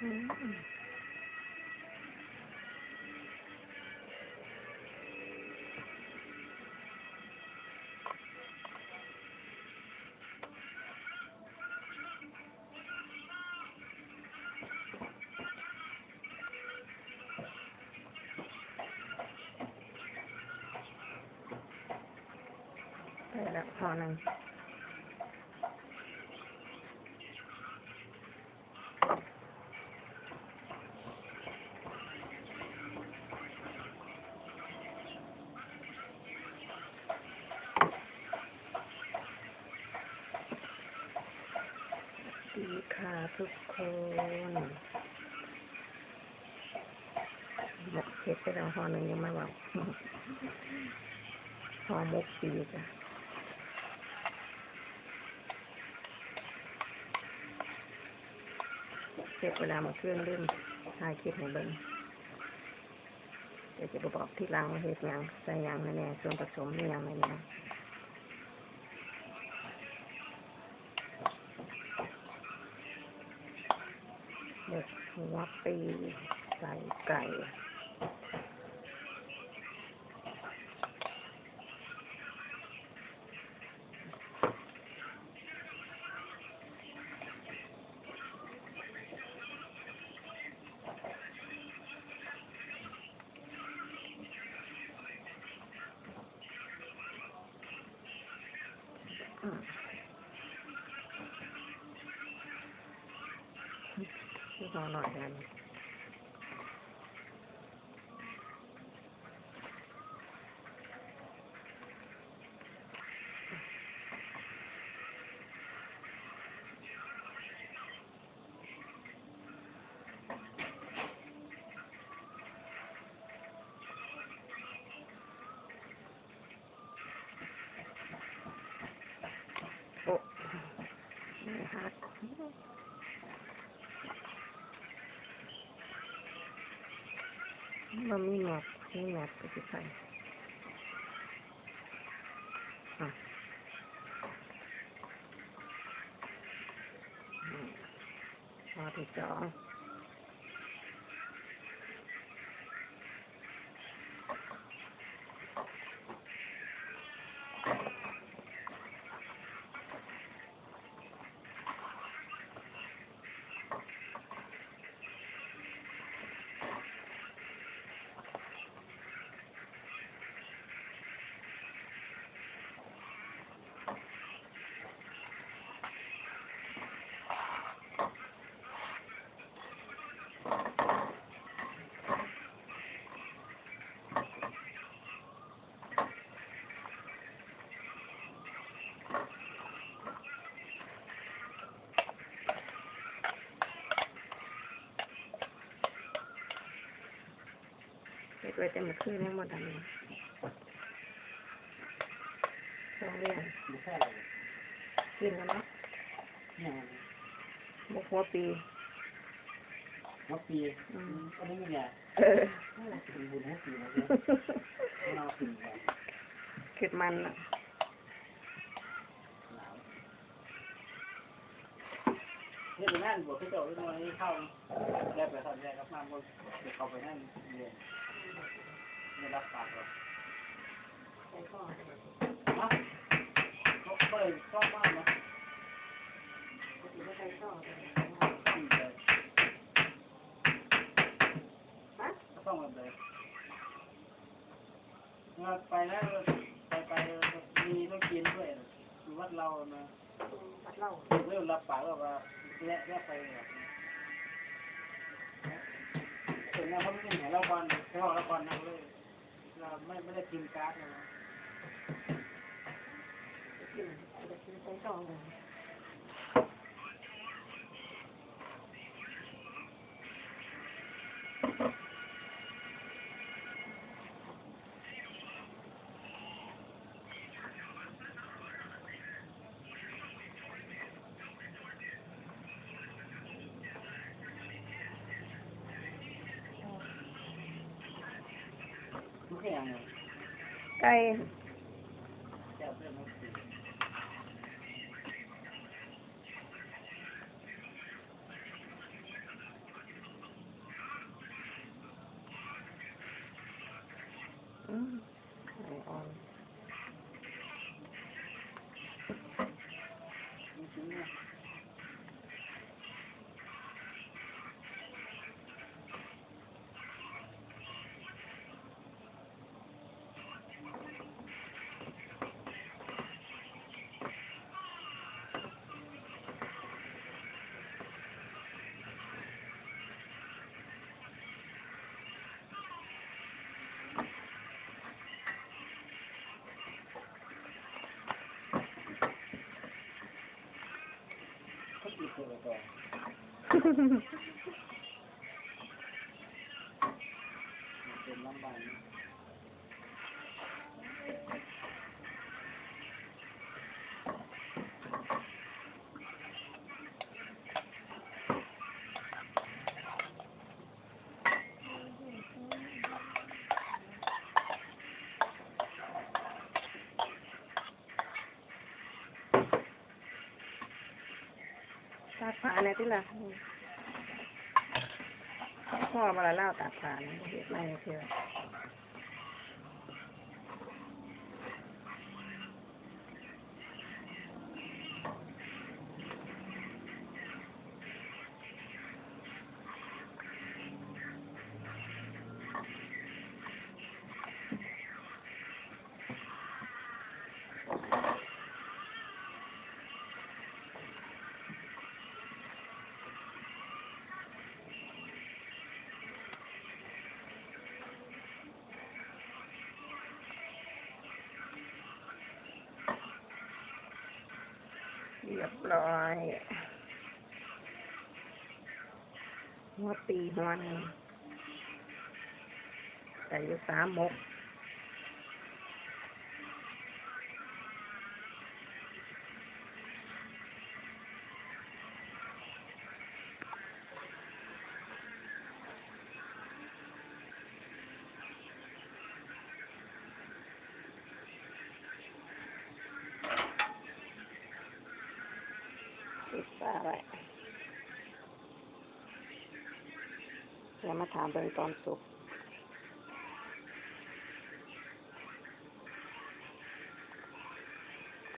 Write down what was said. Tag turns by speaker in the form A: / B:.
A: ไปแล้วพอหนึ่งดีค่ะทุกคนหมกเผ็ดไปแล้วพอหนึ่งยังไม่บอกพอหมกปีจ้ะเผ็ดเวลามาเครื่องเริ่มถ่ายคลิปให้เบิ่งเดี๋ยวจะบอกที่ล้างเห็ดยังใส่ยังแน่ๆส่วนผสมนี่ยังแน่ๆเด็ดหัวปีใส่ไก่ที่พอหน่อยกันโอ้ไม่ฮักมันมีหมอกมีหมอกก็จะใส่พอที่สองเด็กไว้แต่เมื่อคืนยังหมดอันนี้โรงเรียนกินแล้วเนาะบกหัวปี
B: หัวปีอันนี้เนี่ยเป็นบุญหัวปีนะเราถึงกัน
A: เข็ดมันอ่ะ
B: นี่เป็นนั่นบวกที่เจ้าที่มันเข้าแยกไปทอดแยกกับน้ำบนเข้าไปนั่นเรียนไม่รับปากหรอกนะเขาเปิดชอบมากนะไม่ใช่ชอบต้องแบบไหนไปแล้วไปมีต้องกินด้วยอยู่วัดเรานะวัดเราเริ่มรับปากว่าแยกไปแบบส่วนนี้เขาไม่เห็นเราก่อนเขาบอกเราก่อนนั่งเลยเราไม่ได้กินการ์ดเลยกินใส่ซองเลยไก่
A: ไข่อ่อน
B: มีชิ้นเนี่ย ก็ติดตัวต่อเป็นลำบากนะ
A: ตากผ้าเนี่ยที่ละพ่อมาละเล่าตากผ้าเนี่ยเห็ดไม่เชื่อเรียบร้อยหัวปีหัวหนึ่งแต่อยู่3 มกปิดฝาไว้เดี๋ยวมาถามเบิ่งตอนสุก